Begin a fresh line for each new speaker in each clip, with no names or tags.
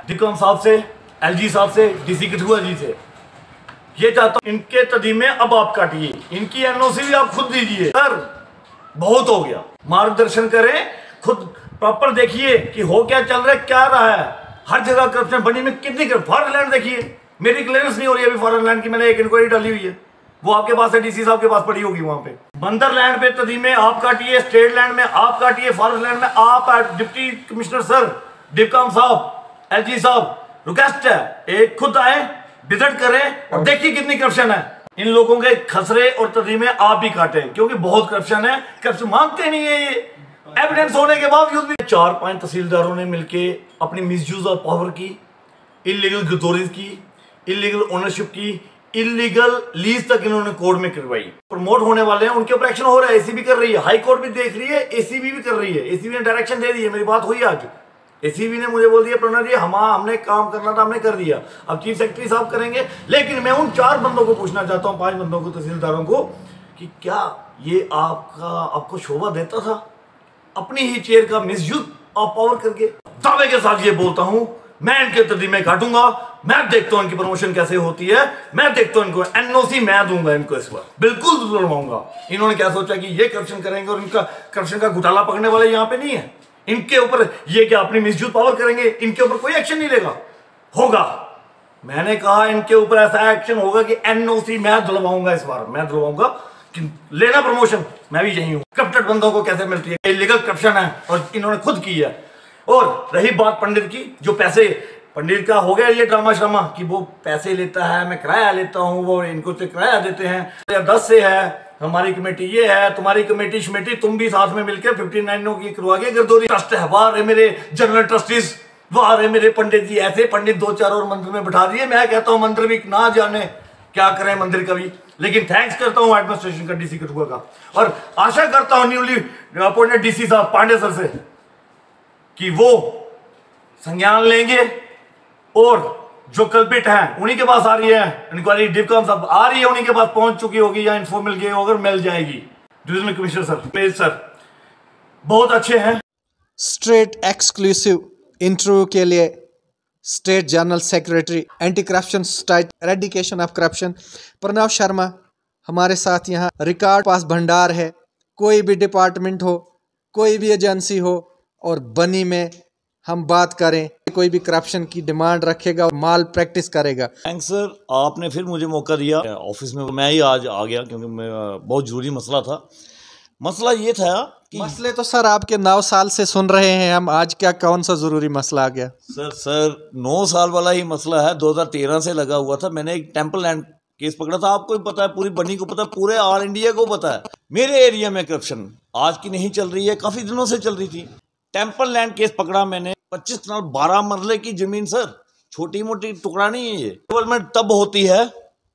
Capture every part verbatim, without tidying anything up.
डिकॉम साहब से, एलजी साहब से, डीसी कठुआ जी से ये चाहता हूँ इनके तदीमे अब आप काटिए, इनकी एनओसी भी आप खुद दीजिए। सर बहुत हो गया, मार्गदर्शन करें, खुद प्रॉपर देखिए कि हो क्या चल रहा है, क्या रहा है। हर जगह करप्शन, बनी में कितनी कर फॉरेन लैंड देखिए, मेरी क्लियरेंस नहीं हो रही है अभी फॉरेन लैंड की, मैंने एक इंक्वायरी डाली हुई है, वो आपके पास है, डीसी साहब के पास पड़ी होगी वहां पे। बंदर लैंड पे तदीमे आप काटिए, स्टेट लैंड में आप काटिए, फॉरेस्ट लैंड में आप। डिप्टी कमिश्नर सर, डिपकाम साहब, एलजी साहब, रिक्वेस्ट है एक खुद आए, विजिट करें और देखिए कितनी करप्शन है। इन लोगों के खसरे और तदीमे आप भी काटें, क्योंकि बहुत करप्शन है, करप्शन मानते नहीं है ये, एविडेंस होने के बावजूद भी। चार पांच तहसीलदारों ने मिलके अपनी मिसयूज ऑफ पावर की, इलीगल गिरदौरी की, इलीगल ओनरशिप की, इलीगल लीज तक इन्होंने कोर्ट में करवाई। प्रमोट होने वाले हैं, उनके ऊपर एक्शन हो रहा है, एसीबी कर रही है, हाई कोर्ट भी देख रही है, एसीबी भी कर रही है। एसीबी ने डायरेक्शन दे दी है, मेरी बात हुई आज, एसीबी ने मुझे बोल दिया प्रणव जी हम हमने काम करना था, हमने कर दिया, अब चीफ सेक्रेटरी साहब करेंगे। लेकिन मैं उन चार बंदों को पूछना चाहता हूं, पांच बंदों को, तहसीलदारों को, कि क्या ये आपका आपको शोभा देता था अपनी ही चेयर का मिसयूज ऑफ पावर करके? दावे के साथ ये बोलता हूं, मैं इनके तदीमे काटूंगा, मैं देखता हूं इनकी प्रमोशन कैसे होती है, मैं देखता हूं इनको एनओसी मैं दूंगा इनको इस बार, बिल्कुल दिलवाऊंगा। इन्होंने क्या सोचा कि ये करप्शन करेंगे और इनका करप्शन का घोटाला पकड़ने वाले यहाँ पे नहीं है, इनके ऊपर ये क्या अपनी मिसयूज पावर करेंगे, इनके ऊपर कोई एक्शन नहीं लेगा, होगा। मैंने कहा इनके ऊपर ऐसा एक्शन होगा कि एनओसी मैं दिलवाऊंगा इस बार, मैं दिलवाऊंगा कि लेना प्रमोशन मैं भी यही हूं। करप्टेड बंदों को कैसे मिलती है, इलीगल करप्शन है और इन्होंने खुद की है। और रही बात पंडित की, जो पैसे पंडित का हो गया ये ड्रामा श्रामा कि वो पैसे लेता है, मैं किराया लेता हूं, वो इनको तो किराया देते हैं, दस से है हमारी कमेटी, ये है तुम्हारी कमेटी शमेटी, तुम भी साथ में मिलकर फिफ्टी नाइनों की करवा के गिरदौरी ट्रस्ट है। वाह रे मेरे जनरल ट्रस्टीज, वाह रे मेरे पंडित जी, ऐसे पंडित दो चार और मंदिर में बैठा दिए। मैं कहता हूं मंदिर भी ना जाने क्या करें मंदिर का भी, लेकिन थैंक्स करता हूं एडमिनिस्ट्रेशन का, डीसी कठुआ का, और आशा करता हूं न्यूली अपॉइंटेड डीसी साहब पांडे सर से कि वो संज्ञान लेंगे और जो कल्पित हैं उन्हीं के पास आ रही है इंक्वायरी, डिपकाम साहब आ रही है, उन्हीं के पास पहुंच चुकी होगी या इन्फो मिल गई अगर मिल जाएगी। डिविजनल कमिश्नर सर, मेज सर बहुत अच्छे हैं।
स्ट्रेट एक्सक्लूसिव इंटरव्यू के लिए state general secretary anti corruption state eradication of corruption Pranav Sharma हमारे साथ यहाँ। रिकॉर्ड पास भंडार है, कोई भी डिपार्टमेंट हो, कोई भी एजेंसी हो, और बनी में हम बात करें कोई भी करप्शन की डिमांड रखेगा और माल प्रैक्टिस करेगा।
थैंक्स सर, आपने फिर मुझे मौका दिया ऑफिस में, मैं ही आज आ गया क्योंकि मैं बहुत जरूरी मसला था। मसला ये था कि
मसले तो सर आपके नौ साल से सुन रहे हैं हम, आज क्या कौन सा जरूरी मसला आ गया?
सर सर नौ साल वाला ही मसला है, दो हज़ार तेरह से लगा हुआ था। मैंने एक टेम्पल लैंड केस पकड़ा था, आपको भी पता है, पूरी बनी को पता है, पूरे ऑल इंडिया को पता है। मेरे एरिया में करप्शन आज की नहीं चल रही है, काफी दिनों से चल रही थी। टेम्पल लैंड केस पकड़ा मैंने, पच्चीस कनाल बारह मरले की जमीन सर, छोटी मोटी टुकड़ा नहीं है ये। डेवलपमेंट तब होती है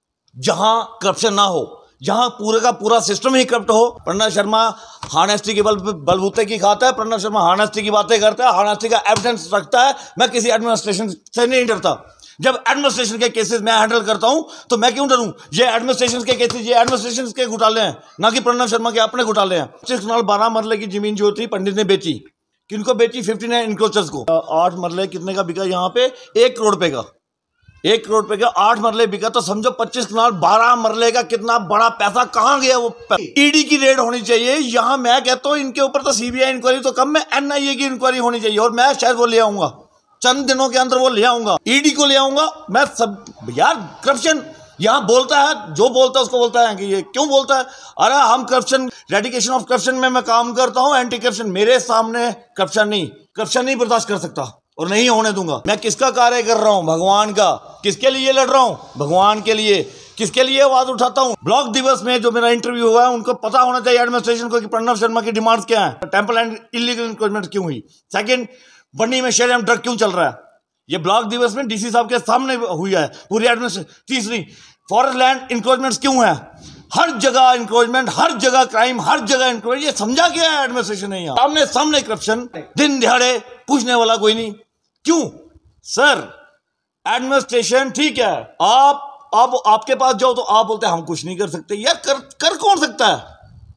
जहां करप्शन ना हो, जहां पूरे का पूरा सिस्टम ही करप्ट हो। प्रणव शर्मा हॉनेस्टी के बल बलबूते की खाता है, प्रणव शर्मा हॉनेस्टी की बातें करता है, हॉनेस्टी का एविडेंस रखता है। मैं किसी एडमिनिस्ट्रेशन से नहीं डरता, जब एडमिनिस्ट्रेशन के केसेस मैं हैंडल करता हूं तो मैं क्यों डरूं? ये एडमिनिस्ट्रेशन के केसेस, ये एडमिनिस्ट्रेशन के घोटाले हैं, ना कि प्रणव शर्मा के अपने घोटाले हैं। पच्चीस कनाल बारह मरले की जमीन जो थी पंडित ने बेची, किनको बेची? फिफ्टी नाइन इंक्रोचर्स को। आठ मरले कितने का बिका यहाँ पे? एक करोड़ रुपए का, एक करोड़ रुपए का आठ मरले बिका, तो समझो पच्चीस कनाल बारह मरले का कितना बड़ा पैसा कहाँ गया? वो ईडी की रेड होनी चाहिए यहाँ। मैं कहता हूँ इनके ऊपर तो सीबीआई इंक्वायरी तो कम में एनआईए की इंक्वायरी होनी चाहिए, और मैं शायद वो ले आऊंगा चंद दिनों के अंदर, वो ले आऊंगा, ईडी को ले आऊंगा मैं। सब यार करप्शन यहाँ बोलता है, जो बोलता है उसको बोलता है कि ये क्यों बोलता है? अरे हम करप्शन, रेडिकेशन ऑफ करप्शन में मैं काम करता हूँ, एंटी करप्शन। मेरे सामने करप्शन नहीं, करप्शन नहीं बर्दाश्त कर सकता और नहीं होने दूंगा। मैं किसका कार्य कर रहा हूँ? भगवान का। किसके लिए लड़ रहा हूँ? भगवान के लिए। किसके लिए आवाज उठाता हूँ? ब्लॉक दिवस में जो मेरा इंटरव्यू हुआ है उनको पता होना चाहिए एडमिनिस्ट्रेशन को कि प्रणव शर्मा की डिमांड्स क्या है, टेम्पल एंड इलीगल इंक्रोचमेंट क्यों हुई, सेकंड बनी में शेयर एंड ड्रग क्यों चल रहा है, ये ब्लॉक दिवस में डीसी साहब के सामने हुई है पूरी एडमिनिस्ट्रेशन। तीसरी, फॉरेस्ट लैंड इंक्रोचमेंट्स क्यों है, हर जगह इंक्रोचमेंट, हर जगह क्राइम, हर जगह इंक्रोचमेंट। ये समझा क्या है एडमिनिस्ट्रेशन ने? यहाँ सामने सामने करप्शन, दिन दिहाड़े पूछने वाला कोई नहीं। क्यों सर? एडमिनिस्ट्रेशन ठीक है, आप अब आपके पास जाओ तो आप बोलते हैं हम कुछ नहीं कर सकते। यार कर कर कौन सकता है?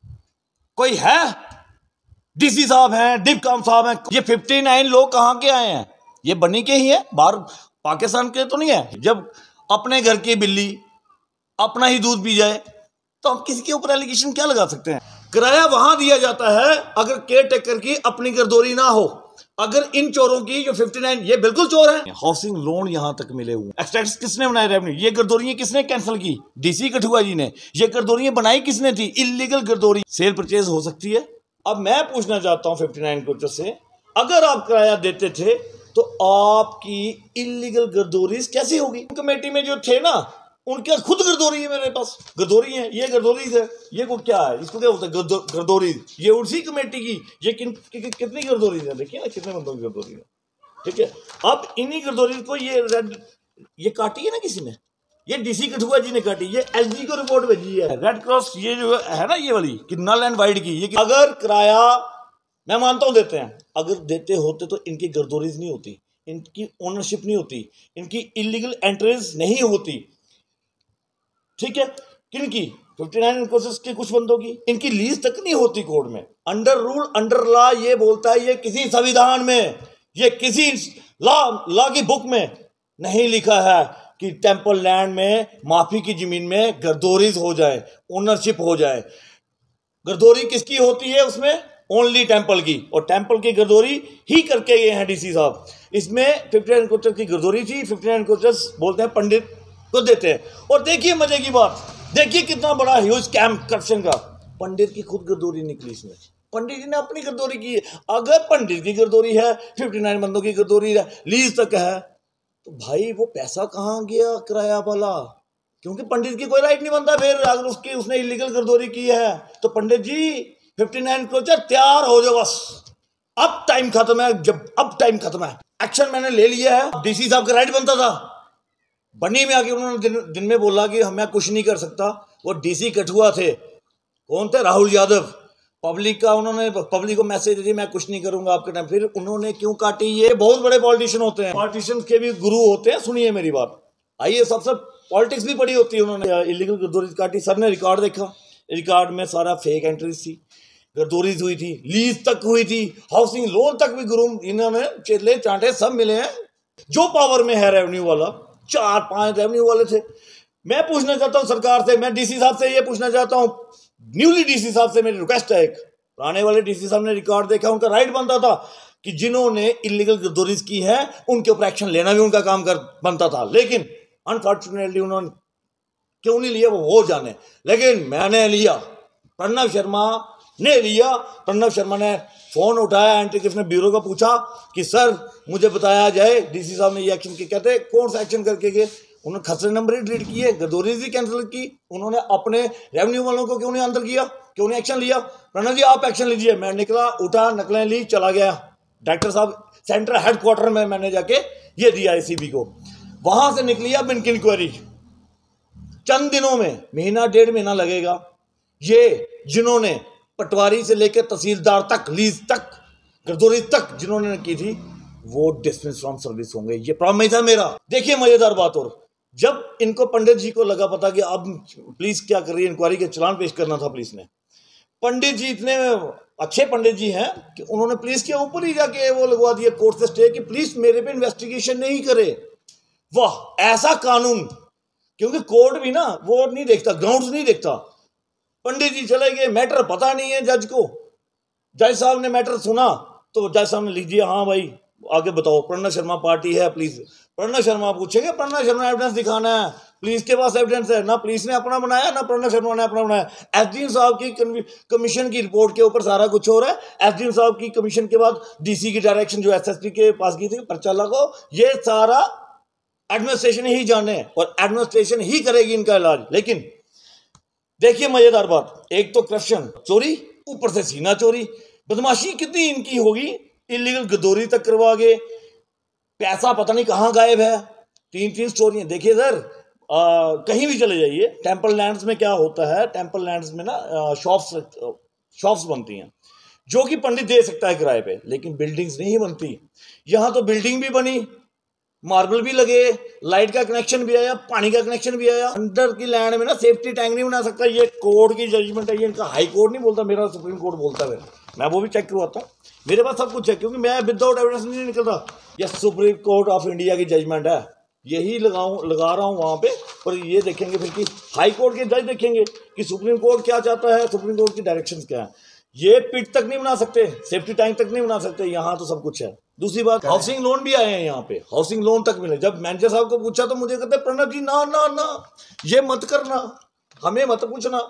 कोई है? डीसी साहब हैं, डिपकाम साहब हैं, ये फिफ्टी नाइन लोग कहां के आए हैं? ये बनी के ही है, बाहर पाकिस्तान के तो नहीं है। जब अपने घर की बिल्ली अपना ही दूध पी जाए तो हम किसी के ऊपर एलिगेशन क्या लगा सकते हैं? किराया वहां दिया जाता है अगर केयर टेकर की अपनी गर्दोरी ना हो। अगर इन चोरों की जो उनसठ, ये बिल्कुल चोर है। हाउसिंग लोन यहां तक मिले हुए, एक्सट्रैक्ट्स किसने बनाए रेवेन्यू? ये गर्दोरियां किसने कैंसिल की? डीसी कठुआ जी ने। ये गर्दोरियां बनाई किसने थी? इलीगल गर्दोरी। सेल परचेज हो सकती है। अब मैं पूछना चाहता हूं उनसठ कोचों से, अगर आप किराया देते थे तो आपकी इलीगल गर्दोरीज कैसे होगी? कमेटी में जो थे ना, उनके खुद गर्दोरी है, मेरे पास गर्दोरी है, ये गर्दोरीज है। ये को क्या है, इसको क्या बोलते हैं? गर्दोरीज। ये उसी कमेटी की, ये किन कि, कि, कितनी गर्दोरीज है, देखिए ना कितने बंदों की गर्दोरी है। ठीक है, अब इन्हीं गर्दोरीज को ये रेड, ये काटी है ना किसी ने, ये डीसी कठुआ जी ने काटी, ये एसडी को रिपोर्ट भेजी है। रेड क्रॉस ये जो है ना, ये वाली कि नल एंड वाइड की, ये अगर किराया मैं मानता हूं देते हैं, अगर देते होते तो इनकी गर्दोरीज नहीं होती, इनकी ओनरशिप नहीं होती, इनकी इलीगल एंट्रीज नहीं होती। ठीक है, किनकी? उनसठ इन्फोसिस के कुछ बंदों की, इनकी लीज तक नहीं होती कोर्ट में। अंडर रूल अंडर लॉ ये बोलता है, ये किसी संविधान में, ये किसी लॉ लॉ की बुक में नहीं लिखा है कि टेंपल लैंड में, माफी की जमीन में गर्दोरीज हो जाए, ओनरशिप हो जाए। गर्दोरी किसकी होती है उसमें? ओनली टेंपल की, और टेंपल की गर्दोरी ही करके गए हैं डीसी साहब। इसमें उनसठ कोचर्स की गर्दोरी थी, उनसठ कोचर्स बोलते हैं पंडित को देते हैं। और देखिए मजे की बात, देखिए कितना बड़ा ह्यूज स्कैम करप्शन का, पंडित की खुद गर्दोरी निकली इसमें। पंडित जी ने अपनी गर्दोरी की है। अगर पंडित की गर्दोरी है, उनसठ बंदों की गर्दोरी है, लीज तक है, तो भाई वो पैसा कहाँ गया किराया वाला? क्योंकि पंडित की कोई राइट नहीं बनता फिर, अगर उसकी उसने इलीगल गर्दोरी की है तो। पंडित जी उनसठ कोचर तैयार हो जाओ, बस अब टाइम खत्म है, जब अब टाइम खत्म है। एक्शन मैंने ले लिया है। डीसी साहब का राइट बनता था, बनी में आके उन्होंने दिन, दिन में बोला कि मैं कुछ नहीं कर सकता। वो डीसी कठुआ थे, कौन थे? राहुल यादव। पब्लिक का उन्होंने पब्लिक को मैसेज दी, मैं कुछ नहीं करूंगा आपके टाइम। फिर उन्होंने क्यों काटी? ये बहुत बड़े पॉलिटिशियन होते हैं, पॉलिटिशियन के भी गुरु होते हैं। सुनिए मेरी बात, आइए सबसे पॉलिटिक्स भी पड़ी होती है। उन्होंने इलीगल गर्दोरी काटी, सर ने रिकॉर्ड देखा, रिकॉर्ड में सारा फेक एंट्रीज थी, गर्दोरीज हुई थी, लीज तक हुई थी, हाउसिंग लोन तक भी गुरु इन्होंने चेले चांटे सब मिले हैं। जो पावर में है रेवेन्यू वाला, चार पांच रेवेन्यू वाले थे। मैं पूछना चाहता हूं सरकार से, मैं डीसी साहब से ये पूछना चाहता हूं, न्यूली डीसी साहब से मेरी रिक्वेस्ट है, एक पुराने वाले डीसी साहब ने रिकॉर्ड देखा, उनका राइट बनता था कि जिन्होंने इलीगल गर्दोरीज की है उनके ऊपर एक्शन लेना भी उनका काम कर बनता था। लेकिन अनफॉर्चुनेटली उन्होंने क्यों नहीं लिया वो वो जाने, लेकिन मैंने लिया, प्रणव शर्मा ने लिया। प्रणव शर्मा ने फोन उठाया, एंटी करप्शन ब्यूरो का, पूछा कि सर मुझे बताया जाए डीसी साहब ने ये एक्शन किया। कहते कौन सा एक्शन करके गए? उन्होंने खसरे नंबर ही डिलीट किए, गर्दोरीज ही कैंसिल की। उन्होंने अपने रेवेन्यू वालों को क्यों नहीं अंदर किया, क्यों नहीं एक्शन लिया? प्रणव जी आप एक्शन लीजिए। मैं निकला, उठा, नकलें ली, चला गया डायरेक्टर साहब सेंट्रल हेडक्वार्टर में, मैंने जाके ये दिया एसीबी को। वहां से निकली अब इनकी इंक्वायरी, चंद दिनों में, महीना डेढ़ महीना लगेगा। ये जिन्होंने पटवारी से लेकर तहसीलदार तक, लीज तक, गर्दोरी तक जिन्होंने की थी, वो डिसमिस फ्रॉम सर्विस होंगे, ये प्रॉमिस है मेरा। देखिए मजेदार बात, और जब इनको पंडित जी को लगा पता कि अब पुलिस क्या कर रही है, इंक्वायरी के चलान पेश करना था पुलिस ने। पंडित जी इतने अच्छे पंडित जी हैं कि उन्होंने पुलिस के ऊपर ही जाके वो लगवा दिया कोर्ट से स्टे कि पुलिस मेरे पे इन्वेस्टिगेशन नहीं करे। वाह, ऐसा कानून! क्योंकि कोर्ट भी ना वो नहीं देखता, ग्राउंड्स नहीं देखता। पंडित जी चले गए, मैटर पता नहीं है जज को। जज साहब ने मैटर सुना तो जज साहब ने लिख दिया, हाँ भाई आगे बताओ, प्रणव शर्मा पार्टी है, पुलिस। प्रणव शर्मा पूछेंगे, प्रणव शर्मा एविडेंस दिखाना है, पुलिस के पास एविडेंस है ना, पुलिस ने अपना बनाया ना प्रणव शर्मा ने अपना बनाया। एसडीएम साहब की कमीशन की रिपोर्ट के ऊपर सारा कुछ हो रहा है। एसडीएम साहब की कमीशन के बाद डीसी की डायरेक्शन जो एसएसपी के पास की थी, पर्चा लगाओ, ये सारा एडमिनिस्ट्रेशन ही जाने और एडमिनिस्ट्रेशन ही करेगी इनका इलाज। लेकिन देखिए मजेदार बात, एक तो करप्शन, चोरी, ऊपर से सीना चोरी, बदमाशी कितनी इनकी होगी, इलीगल गर्दोरी तक करवा गए, पैसा पता नहीं कहां गायब है। तीन तीन स्टोरियां देखिए सर, आ, कहीं भी चले जाइए, टेंपल लैंड्स में क्या होता है, टेंपल लैंड्स में ना शॉप्स शॉप्स बनती हैं जो कि पंडित दे सकता है किराए पे, लेकिन बिल्डिंग्स नहीं बनती। यहां तो बिल्डिंग भी बनी, मार्बल भी लगे, लाइट का कनेक्शन भी आया, पानी का कनेक्शन भी आया। अंदर की लैंड में ना सेफ्टी टैंक नहीं बना सकता, ये कोर्ट की जजमेंट है, ये इनका हाई कोर्ट नहीं बोलता, मेरा सुप्रीम कोर्ट बोलता है। मैं वो भी चेक करवाता हूँ, मेरे पास सब कुछ है, क्योंकि मैं विदाउट एविडेंस नहीं निकलता। यह सुप्रीम कोर्ट ऑफ इंडिया की जजमेंट है, यही लगाऊं लगा रहा हूँ वहाँ पे। और ये देखेंगे फिर कि हाई कोर्ट के जज देखेंगे कि सुप्रीम कोर्ट क्या चाहता है, सुप्रीम कोर्ट की डायरेक्शंस क्या है। ये पिट तक नहीं बना सकते, सेफ्टी टैंक तक नहीं बना सकते, यहाँ तो सब कुछ है। दूसरी बात, हाउसिंग लोन भी आए हैं यहाँ पे, हाउसिंग लोन तक मिले। जब मैनेजर साहब को पूछा तो मुझे कहते प्रणब जी ना ना ना ये मत करना, हमें मत पूछना।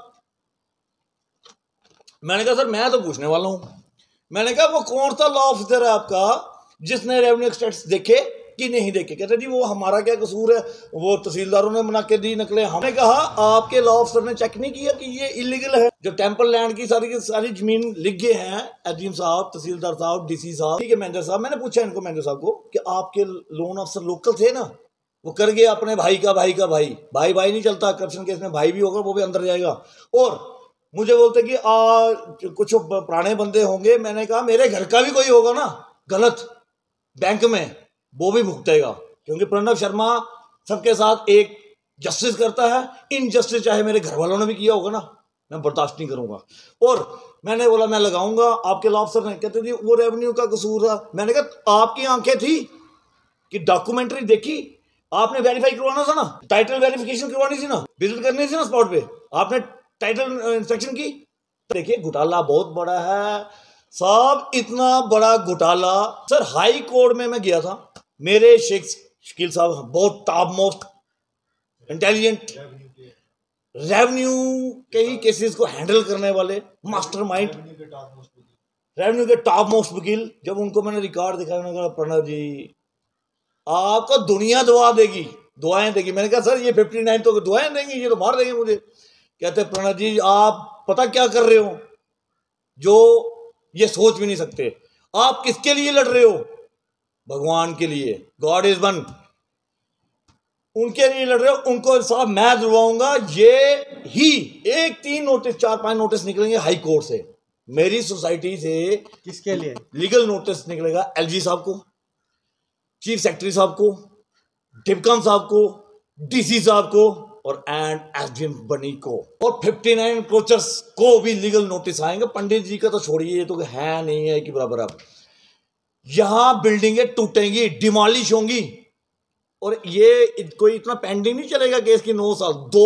मैंने कहा सर मैं तो पूछने वाला हूँ। मैंने कहा वो कौन सा लॉ ऑफिसर है आपका जिसने रेवेन्यू एक्सट्रैक्ट्स देखे कि नहीं देखे? कहते जी वो हमारा क्या कसूर है, वो तहसीलदारों ने बना के दी नकलें। हमने कहा आपके लॉ ऑफिसर ने चेक नहीं किया कि ये इलीगल है? जो टेम्पल लैंड की सारी की सारी जमीन लिख गए हैं, एसडीएम साहब, तहसीलदार साहब, डीसी साहब, ठीक है, मैनेजर साहब। मैंने पूछा इनको, मैनेजर साहब को, कि आपके लोन ऑफिसर लोकल थे ना? वो कर गए अपने भाई का भाई का भाई भाई भाई नहीं चलता करप्शन केस में, भाई भी होगा वो भी अंदर जाएगा। और मुझे बोलते कि आ, कुछ पुराने बंदे होंगे। मैंने कहा मेरे घर का भी कोई होगा ना गलत बैंक में, वो भी भुगतेगा, क्योंकि प्रणब शर्मा सबके साथ एक जस्टिस करता है, इनजस्टिस चाहे मेरे घर वालों ने भी किया होगा ना, मैं बर्दाश्त नहीं करूंगा। और मैंने बोला मैं लगाऊंगा। आपके लॉ ऑफिसर ने कहते जी वो रेवेन्यू का कसूर था। मैंने कहा आपकी आंखें थी कि डॉक्यूमेंट्री देखी, आपने वेरीफाई करवाना था ना, टाइटल वेरिफिकेशन करवानी थी ना, विजिट करनी थी ना स्पॉट पे, आपने टाइटल इंस्पेक्शन की। देखिए घोटाला बहुत बड़ा है साहब, इतना बड़ा घोटाला। सर हाई कोर्ट में मैं गया था, मेरे शेख शकील साहब बहुत टॉप मोस्ट इंटेलिजेंट, रेवेन्यू के ही केसेस को हैंडल करने वाले मास्टरमाइंड, रेवेन्यू के टॉप मोस्ट वकील। जब उनको मैंने रिकॉर्ड दिखाया, उन्होंने कहा प्रणब जी आपको दुनिया दुआ देगी, दुआएं देगी। मैंने कहा सर ये फिफ्टी नाइन तो दुआएं देंगी, ये तो मार देंगे मुझे। कहते प्रणब जी आप पता क्या कर रहे हो जो ये सोच भी नहीं सकते। आप किसके लिए लड़ रहे हो? भगवान के लिए, गॉड इज वन, उनके लिए लड़ रहे हो। उनको साहब मैं दिलवाऊंगा। ये ही एक तीन नोटिस, चार पांच नोटिस निकलेंगे हाई कोर्ट से, मेरी सोसाइटी से।
किसके लिए
लीगल नोटिस निकलेगा? एलजी साहब को, चीफ सेक्रेटरी साहब को, डिपकम साहब को, डीसी साहब को और एंड एसडीएम बनी को, और उनसठ कोचर्स को भी लीगल नोटिस आएंगे। पंडित जी का तो छोड़िए, ये तो है नहीं है कि बराबर। अब यहां बिल्डिंगें टूटेंगी, डिमोलिश होंगी, और ये कोई इतना पेंडिंग नहीं चलेगा केस की। नौ साल दो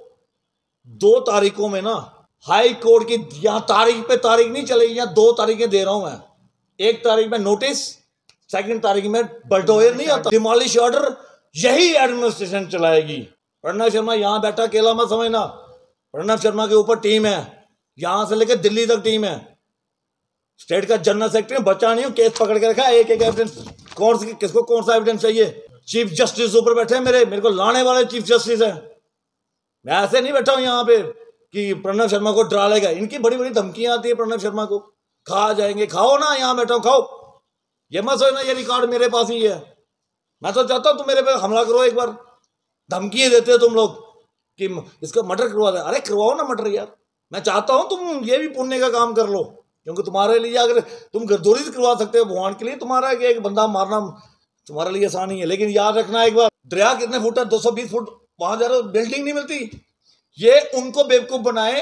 दो तारीखों में ना हाई कोर्ट की, यहां तारीख पे तारीख नहीं चलेगी, यहां दो तारीखें दे रहा हूं मैं। एक तारीख में नोटिस, सेकंड तारीख में बल्डोजर नहीं आता, डिमोलिश ऑर्डर, यही एडमिनिस्ट्रेशन चलाएगी। प्रणब शर्मा यहां बैठा अकेला मत समझना, प्रणब शर्मा के ऊपर टीम है, यहां से लेकर दिल्ली तक टीम है। स्टेट का जनरल सेक्रेटरी बचा नहीं हूं, केस पकड़ के रखा है, एक एक एविडेंस, कौन सी किसको कौन सा एविडेंस चाहिए। चीफ जस्टिस ऊपर बैठे हैं मेरे मेरे को लाने वाले चीफ जस्टिस है। मैं ऐसे नहीं बैठा हूं यहाँ पे कि प्रणब शर्मा को डरा लेगा। इनकी बड़ी बड़ी धमकियां आती है प्रणब शर्मा को, खा जाएंगे, खाओ ना, यहाँ बैठा हूं खाओ। ये मत सोचना ये रिकॉर्ड मेरे पास ही है। मैं तो चाहता हूं तुम मेरे पे हमला करो, एक बार धमकी देते हो तुम लोग कि इसका मर्डर करवा दे। अरे करवाओ ना मर्डर यार, मैं चाहता हूं तुम ये भी पुण्य का काम कर लो, क्योंकि तुम्हारे लिए अगर तुम गर्दोरी से करवा सकते हो भगवान के लिए, तुम्हारा एक बंदा मारना तुम्हारे लिए आसान ही है। लेकिन याद रखना एक बार, दरिया कितने फुट है? दो सौ बीस फुट, वहां जा रहे हो, बिल्डिंग नहीं मिलती। ये उनको बेवकूफ बनाए।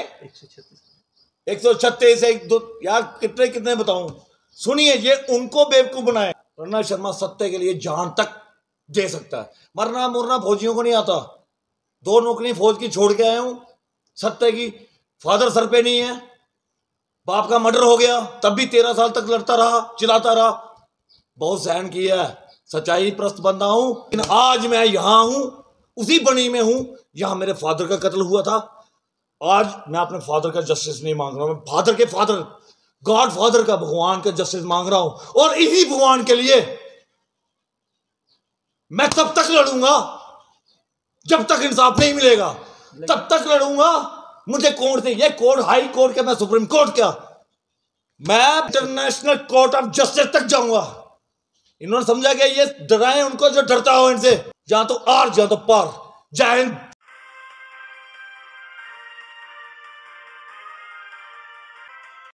एक सौ छत्तीस एक दो यार कितने कितने बताऊं, सुनिए, ये उनको बेवकूफ बनाए। प्रणब शर्मा सत्य के लिए जान तक दे सकता है। मरना मुरना फौजियों को नहीं आता। दो नौकरी फौज की छोड़ के आया हूं, सत्य की। फादर सर पे नहीं है, बाप का मर्डर हो गया तब भी तेरह साल तक लड़ता रहा, चिल्लाता रहा, बहुत सहन किया है, सच्चाई प्रस्त बंदा हूं। लेकिन आज मैं यहां हूं, उसी बनी में हूं जहां मेरे फादर का कत्ल हुआ था। आज मैं अपने फादर का जस्टिस नहीं मांग रहा हूं, मैं फादर के फादर, गॉड फादर का, भगवान का जस्टिस मांग रहा हूं। और इसी भगवान के लिए मैं तब तक लड़ूंगा जब तक इंसाफ नहीं मिलेगा, तब तक लड़ूंगा। मुझे कोर्ट से, ये कोर्ट हाई कोर्ट क्या, मैं सुप्रीम कोर्ट क्या, मैं इंटरनेशनल कोर्ट ऑफ जस्टिस तक जाऊंगा। इन्होंने समझा गया ये डराए उनको जो डरता हो इनसे। जहां तो आर जहां तो पार। जय हिंद।